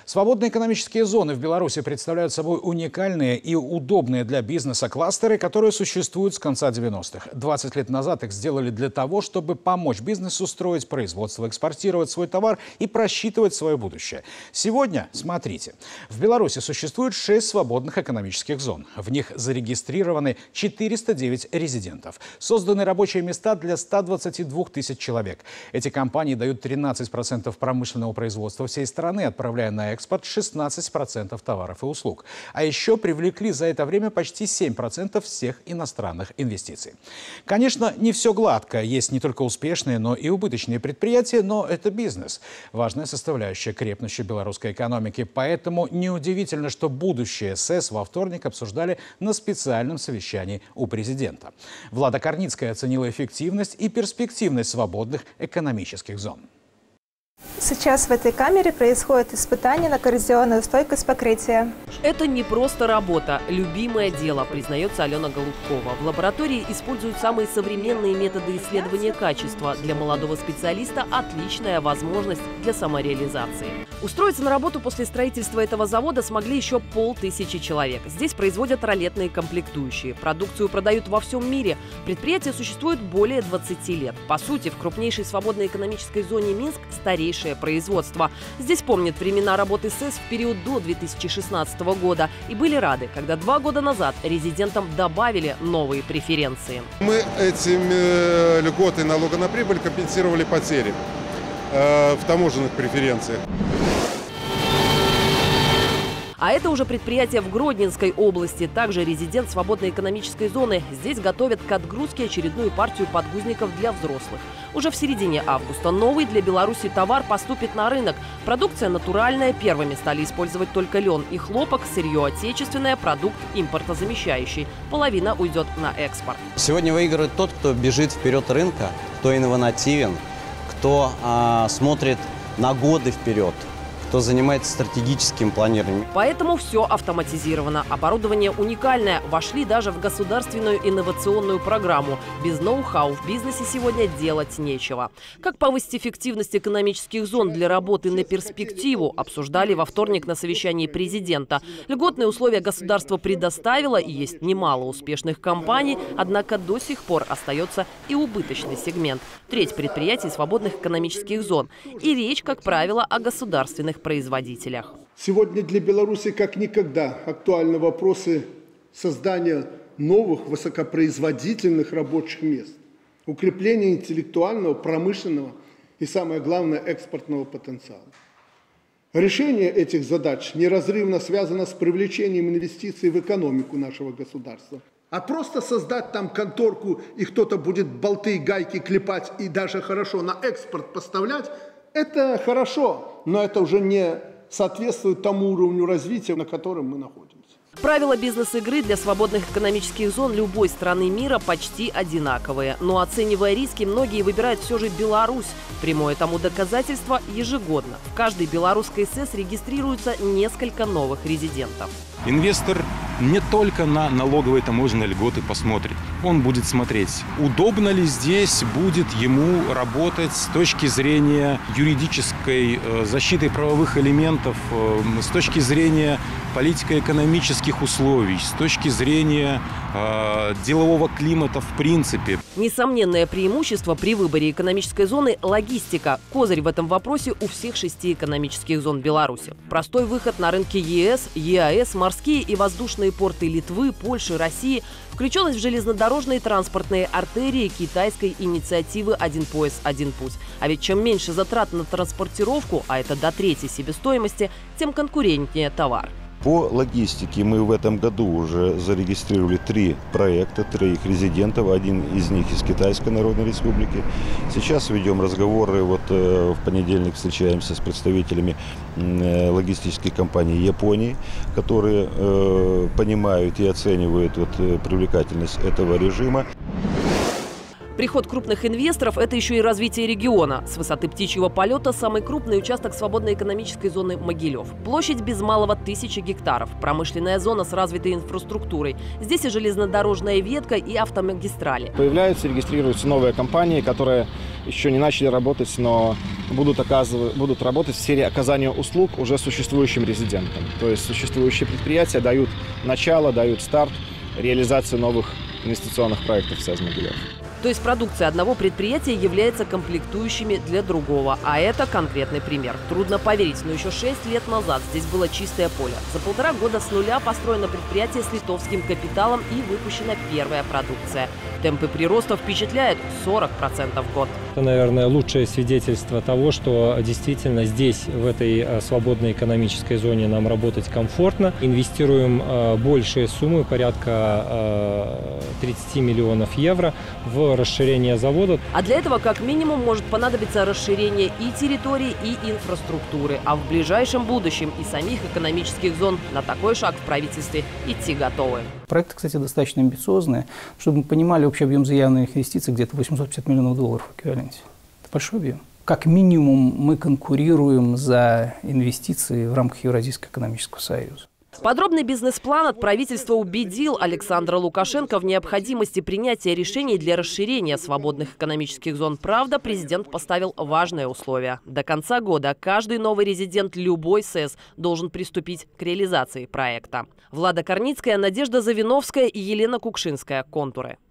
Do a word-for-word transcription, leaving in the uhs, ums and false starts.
Свободные экономические зоны в Беларуси представляют собой уникальные и удобные для бизнеса кластеры, которые существуют с конца девяностых. двадцать лет назад их сделали для того, чтобы помочь бизнесу строить производство, экспортировать свой товар и просчитывать свое будущее. Сегодня, смотрите, в Беларуси существует шесть свободных экономических зон. В них зарегистрированы четыреста девять резидентов. Созданы рабочие места для ста двадцати двух тысяч человек. Эти компании дают тринадцать процентов промышленного производства всей страны, отправляя на экспорт шестнадцать процентов товаров и услуг. А еще привлекли за это время почти семь процентов всех иностранных инвестиций. Конечно, не все гладко. Есть не только успешные, но и убыточные предприятия, но это бизнес. Важная составляющая крепнущей белорусской экономики. Поэтому неудивительно, что будущее СЭС во вторник обсуждали на специальном совещании у президента. Влада Корницкая оценила эффективность и перспективность свободных экономических зон. Сейчас в этой камере происходит испытание на коррозионную стойкость покрытия. Это не просто работа, любимое дело, признается Алена Голубкова. В лаборатории используют самые современные методы исследования качества. Для молодого специалиста отличная возможность для самореализации. Устроиться на работу после строительства этого завода смогли еще полтысячи человек. Здесь производят ролетные комплектующие. Продукцию продают во всем мире. Предприятие существует более двадцати лет. По сути, в крупнейшей свободной экономической зоне Минск старейшее производство. Здесь помнят времена работы СЭС в период до две тысячи шестнадцатого года и были рады, когда два года назад резидентам добавили новые преференции. Мы этими льготы налога на прибыль компенсировали потери э, в таможенных преференциях. А это уже предприятие в Гродненской области, также резидент свободной экономической зоны. Здесь готовят к отгрузке очередную партию подгузников для взрослых. Уже в середине августа новый для Беларуси товар поступит на рынок. Продукция натуральная, первыми стали использовать только лен и хлопок, сырье отечественное, продукт импортозамещающий. Половина уйдет на экспорт. Сегодня выигрывает тот, кто бежит вперед рынка, кто инновативен, кто а, смотрит на годы вперед, кто занимается стратегическим планированием. Поэтому все автоматизировано. Оборудование уникальное. Вошли даже в государственную инновационную программу. Без ноу-хау в бизнесе сегодня делать нечего. Как повысить эффективность экономических зон для работы на перспективу, обсуждали во вторник на совещании президента. Льготные условия государство предоставило, и есть немало успешных компаний, однако до сих пор остается и убыточный сегмент. Треть предприятий свободных экономических зон. И речь, как правило, о государственных производителях. Сегодня для Беларуси как никогда актуальны вопросы создания новых высокопроизводительных рабочих мест, укрепления интеллектуального, промышленного и, самое главное, экспортного потенциала. Решение этих задач неразрывно связано с привлечением инвестиций в экономику нашего государства. А просто создать там конторку, и кто-то будет болты и гайки клепать и даже хорошо на экспорт поставлять, это хорошо, но это уже не соответствует тому уровню развития, на котором мы находимся. Правила бизнес-игры для свободных экономических зон любой страны мира почти одинаковые. Но оценивая риски, многие выбирают все же Беларусь. Прямое тому доказательство – ежегодно. В каждой белорусской СЭС регистрируется несколько новых резидентов. Инвестор не только на налоговые таможенные льготы посмотрит. Он будет смотреть, удобно ли здесь будет ему работать с точки зрения юридической защиты правовых элементов, с точки зрения политико-экономических условий, с точки зрения э, делового климата в принципе. Несомненное преимущество при выборе экономической зоны – логистика. Козырь в этом вопросе у всех шести экономических зон Беларуси. Простой выход на рынки ЕС, ЕАЭС, морские и воздушные порты Литвы, Польши, России, включенность в железнодорожные транспортные артерии китайской инициативы «Один пояс, один путь». А ведь чем меньше затрат на транспортировку, а это до трети себестоимости, тем конкурентнее товар. По логистике мы в этом году уже зарегистрировали три проекта, троих резидентов, один из них из Китайской Народной Республики. Сейчас ведем разговоры, вот в понедельник встречаемся с представителями логистических компаний Японии, которые понимают и оценивают вот привлекательность этого режима. Приход крупных инвесторов – это еще и развитие региона. С высоты птичьего полета самый крупный участок свободной экономической зоны Могилев. Площадь без малого тысячи гектаров. Промышленная зона с развитой инфраструктурой. Здесь и железнодорожная ветка, и автомагистрали. Появляются, регистрируются новые компании, которые еще не начали работать, но будут, оказывать, будут работать в сфере оказания услуг уже существующим резидентам. То есть существующие предприятия дают начало, дают старт реализации новых инвестиционных проектов в СЭЗ Могилев. То есть продукция одного предприятия является комплектующими для другого. А это конкретный пример. Трудно поверить, но еще шесть лет назад здесь было чистое поле. За полтора года с нуля построено предприятие с литовским капиталом и выпущена первая продукция. Темпы прироста впечатляют – сорок процентов в год. Это, наверное, лучшее свидетельство того, что действительно здесь, в этой свободной экономической зоне, нам работать комфортно. Инвестируем большие суммы, порядка тридцати миллионов евро, в расширение завода. А для этого как минимум может понадобиться расширение и территории, и инфраструктуры. А в ближайшем будущем и самих экономических зон на такой шаг в правительстве идти готовы. Проекты, кстати, достаточно амбициозные. Чтобы мы понимали, общий объем заявленных инвестиций где-то восемьсот пятьдесят миллионов долларов в эквиваленте. Это большой объем. Как минимум мы конкурируем за инвестиции в рамках Евразийского экономического союза. Подробный бизнес-план от правительства убедил Александра Лукашенко в необходимости принятия решений для расширения свободных экономических зон. Правда, президент поставил важное условие. До конца года каждый новый резидент любой СЭЗ должен приступить к реализации проекта. Влада Корницкая, Надежда Завиновская и Елена Кукшинская. Контуры.